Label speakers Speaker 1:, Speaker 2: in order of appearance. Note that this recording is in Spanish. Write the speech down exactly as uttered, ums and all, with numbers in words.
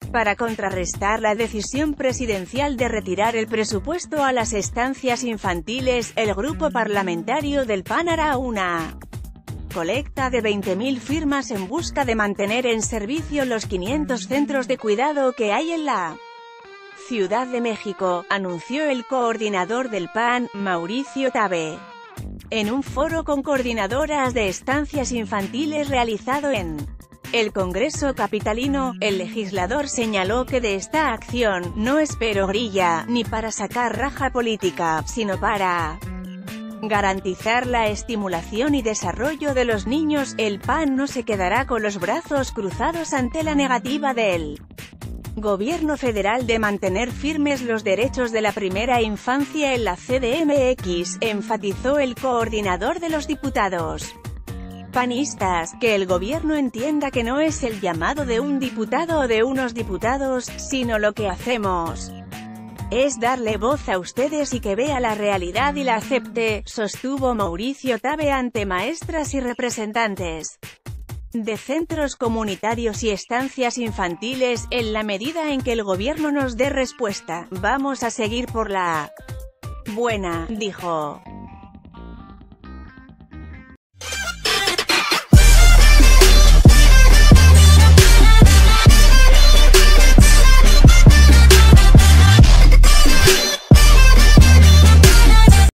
Speaker 1: Para contrarrestar la decisión presidencial de retirar el presupuesto a las estancias infantiles, el grupo parlamentario del P A N hará una colecta de veinte mil firmas en busca de mantener en servicio los quinientos centros de cuidado que hay en la Ciudad de México, anunció el coordinador del P A N, Mauricio Tabe. En un foro con coordinadoras de estancias infantiles realizado en el Congreso capitalino, el legislador señaló que de esta acción no espero grilla, ni para sacar raja política, sino para garantizar la estimulación y desarrollo de los niños. El P A N no se quedará con los brazos cruzados ante la negativa del Gobierno federal de mantener firmes los derechos de la primera infancia en la C D M X, enfatizó el coordinador de los diputados panistas, que el gobierno entienda que no es el llamado de un diputado o de unos diputados, sino lo que hacemos es darle voz a ustedes y que vea la realidad y la acepte, sostuvo Mauricio Tabe ante maestras y representantes de centros comunitarios y estancias infantiles. En la medida en que el gobierno nos dé respuesta, vamos a seguir por la buena, dijo.